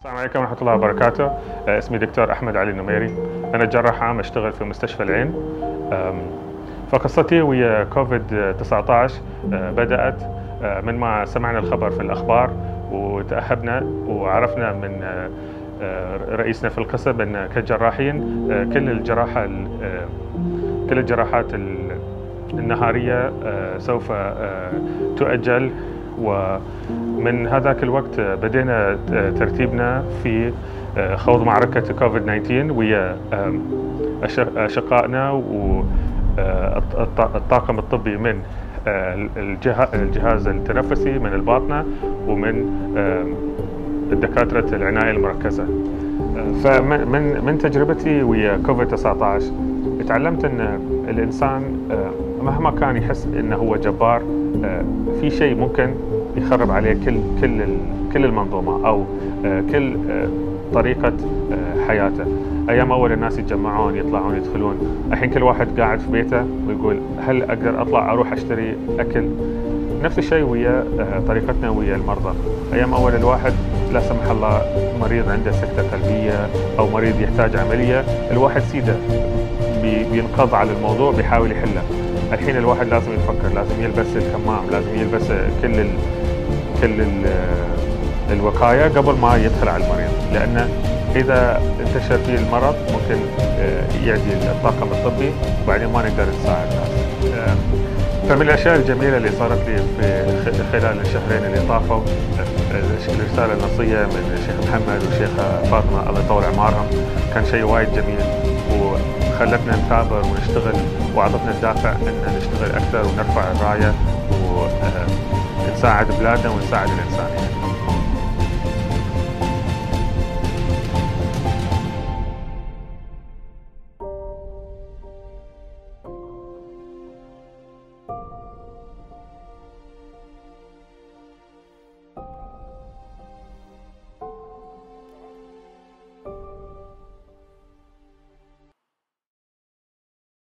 السلام عليكم ورحمة الله وبركاته. اسمي دكتور أحمد علي النميري. أنا جراح عام أشتغل في مستشفى العين. فقصتي ويا كوفيد 19 بدأت من ما سمعنا الخبر في الأخبار وتأهبنا وعرفنا من رئيسنا في القسم أن كجراحين كل الجراحات النهارية سوف تؤجل. ومن هذاك الوقت بدينا ترتيبنا في خوض معركة كوفيد 19 ويا أشقائنا والطاقم الطبي من الجهاز التنفسي، من الباطنة، ومن دكاترة العناية المركزة. فمن تجربتي ويا كوفيد 19 تعلمت أن الإنسان مهما كان يحس أنه هو جبار، في شيء ممكن يخرب عليه كل المنظومة أو كل طريقة حياته. أيام أول الناس يتجمعون، يطلعون، يدخلون. الحين كل واحد قاعد في بيته ويقول هل أقدر أطلع أروح أشتري أكل؟ نفس الشيء ويا طريقتنا ويا المرضى. أيام أول الواحد لا سمح الله مريض عنده سكتة قلبية أو مريض يحتاج عملية، الواحد سيده بينقض على الموضوع، بيحاول يحله. الحين الواحد لازم يفكر، لازم يلبس الكمام، لازم يلبس كل الوقاية قبل ما يدخل على المريض، لأن إذا انتشر فيه المرض ممكن يعدي الطاقم الطبي وبعدين ما نقدر نساعد الناس. فمن الأشياء الجميلة اللي صارت لي في خلال الشهرين اللي طافوا الرسالة النصية من الشيخ محمد والشيخ فاطمة الله يطول أعمارهم، كان شيء وايد جميل وخلتنا نثابر ونشتغل وأعطتنا الدافع أن نشتغل أكثر ونرفع الراية ونساعد بلادنا ونساعد الإنسانية.